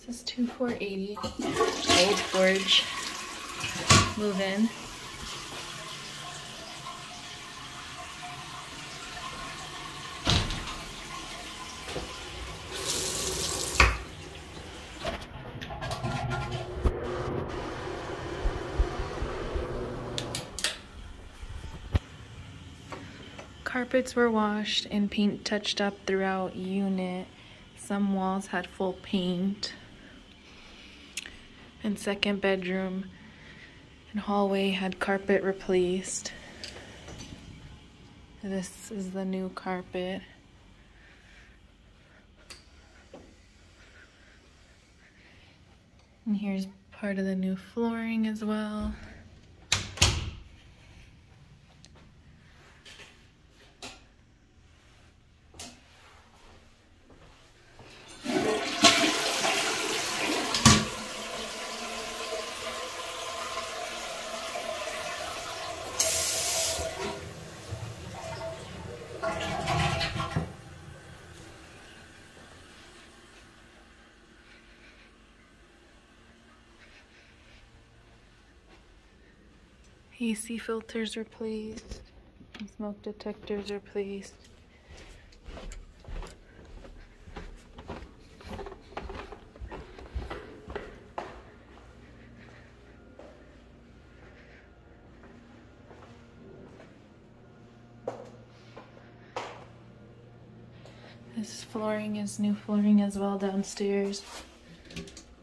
This is 2480 Old Forge. Move in. Carpets were washed and paint touched up throughout unit. Some walls had full paint. And second bedroom and hallway had carpet replaced. This is the new carpet. And here's part of the new flooring as well. AC filters replaced, and smoke detectors replaced. This flooring is new flooring as well downstairs.